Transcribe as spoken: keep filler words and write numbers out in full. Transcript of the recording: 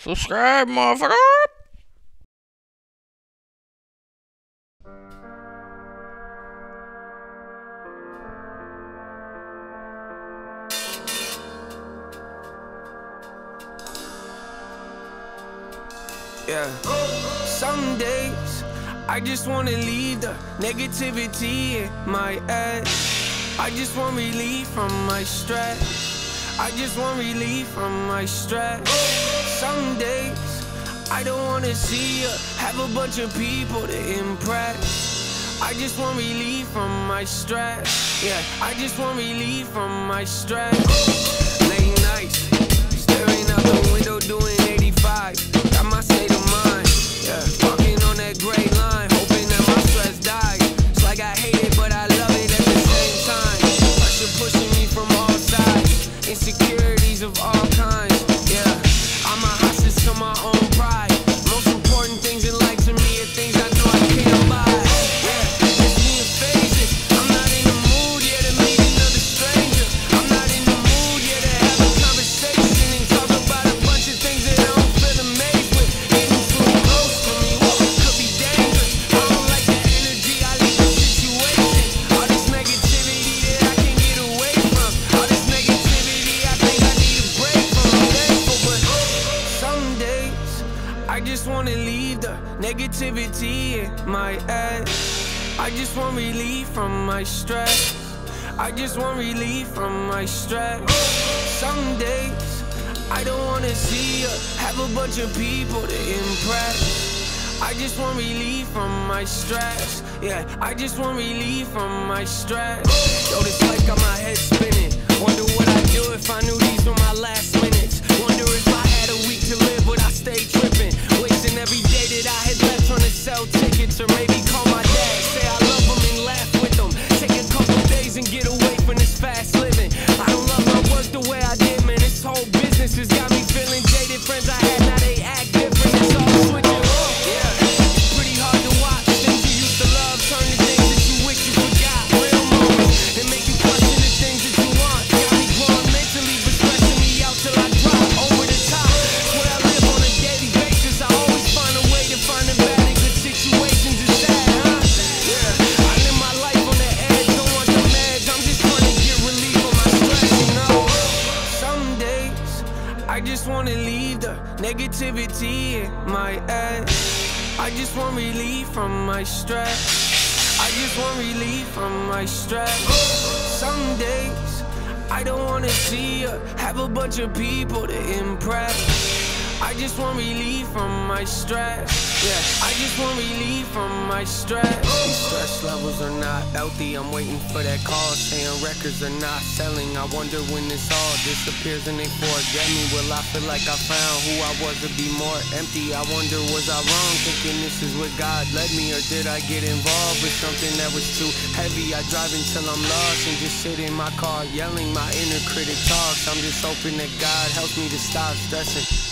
Subscribe, motherfucker. Yeah. Some days I just wanna leave the negativity in my head. I just want relief from my stress. I just want relief from my stress. Some days I don't wanna see ya have a bunch of people to impress. I just want relief from my stress. Yeah, I just want relief from my stress. Late nights, staring out the window doing eighty-five. Got my state of mind. Yeah, walking on that gray line, hoping that my stress dies. It's like I hate it, but I love it at the same time. Pressure pushing me from all sides, insecurities of all kinds. Yeah, I'm a hostage to my own pride. Most important things in life to me are things I know I can't buy. Yeah, it's me in phases. I'm not in the mood yet to meet another stranger. I'm not in the mood yet to have a conversation and talk about a bunch of things that I don't feel amazed with. Getting too close to me could be dangerous. I don't like that energy, I leave the situation. All this negativity that I can't get away from. All this negativity I think I need a break from. I'm thankful, but some days I just wanna leave the negativity in my head. I just want relief from my stress. I just want relief from my stress. Some days I don't wanna see ya have a bunch of people to impress. I just want relief from my stress. Yeah, I just want relief from my stress. Yo, this life got my head spinning. Wonder what I'd do if I knew these were my last minutes. Wonder if I had a week to live, would I stay tripping? Wasting every day that I had left trying to sell tickets, or maybe call my dad, say I love him and laugh with him. Take a couple days and get away from this fast living. I don't love my work the way I did, man. This whole business has got me feeling jaded. Friends I had, now they act different. It's all switching. Yeah, it's pretty hard to watch things you used to love turn to things that you wish you forgot. Real moments that make you question the things that you want. Got me growing mentally, but stressing me out till I drop over the top. It's what I live on a daily basis. I always find a way to find a bad in good situations. It's sad, huh? Yeah, I live my life on the edge. Don't want the meds. I'm just trying to get relief from my stress, you know. Some days I just wanna leave the negativity in my head. I just want relief from my stress. I just want relief from my stress. Some days I don't wanna see ya have a bunch of people to impress. I just want relief from my stress. Yeah, I just want relief from my stress. These stress levels are not healthy. I'm waiting for that call saying records are not selling. I wonder when this all disappears and they forget me. Will I feel like I found who I was to be more empty? I wonder, was I wrong thinking this is what God led me? Or did I get involved with something that was too heavy? I drive until I'm lost and just sit in my car yelling. My inner critic talks. I'm just hoping that God helps me to stop stressing.